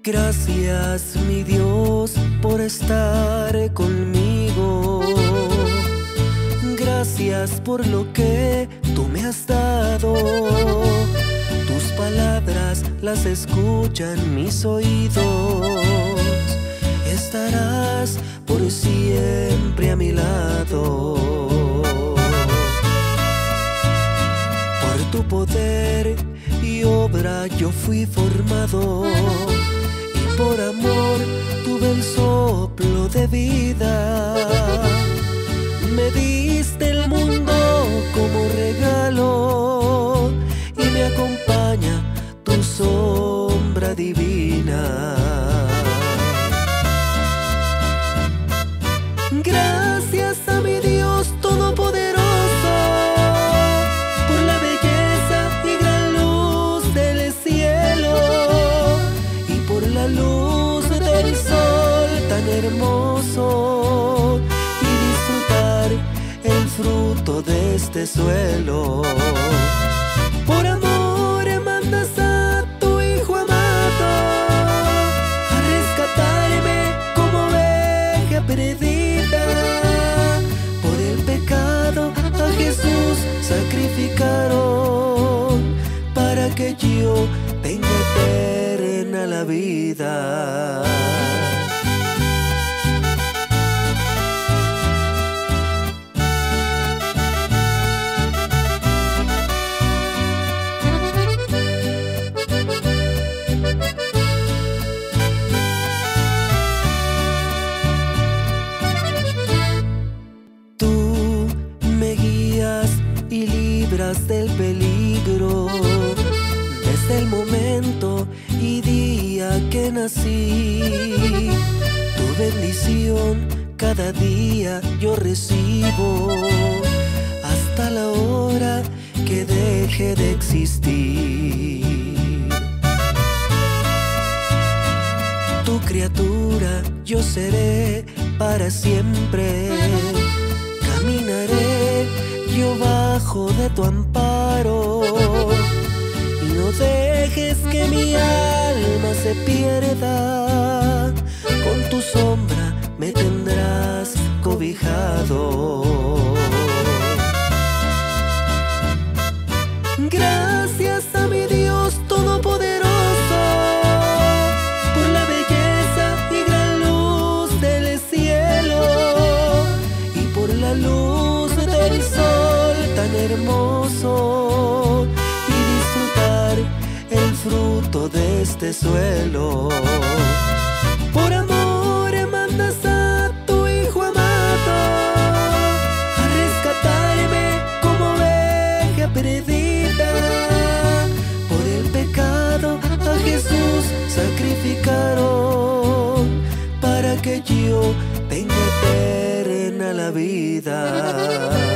Gracias, mi Dios, por estar conmigo. Gracias por lo que tú me has dado. Tus palabras las escuchan mis oídos. Estarás por siempre a mi lado. Por tu poder y obra yo fui formado, y por amor tuve el soplo de vida. Me diste el mundo como regalo, y me acompaña tu sombra divina. Gracias a mi Dios Todopoderoso por la belleza y gran luz del cielo, y por la luz del sol tan hermoso, y disfrutar el fruto de este suelo. Por amor mandas a tu Hijo amado a rescatarme como oveja perdida. Por el pecado a Jesús sacrificaron, para que yo tenga eterna la vida. Y libras del peligro desde el momento y día que nací. Tu bendición cada día yo recibo, hasta la hora que deje de existir. Tu criatura yo seré para siempre. Caminaré yo bajo de tu amparo, y no dejes que mi alma se pierda. Con tu sombra me tendrás cobijado. Gracias a mi Dios Todopoderoso por la belleza y gran luz del cielo, y por la luz del sol tan hermoso, y disfrutar el fruto de este suelo. Por amor mandas a tu Hijo amado a rescatarme como oveja perdida. Por el pecado a Jesús sacrificaron, para que yo tenga eterna la vida.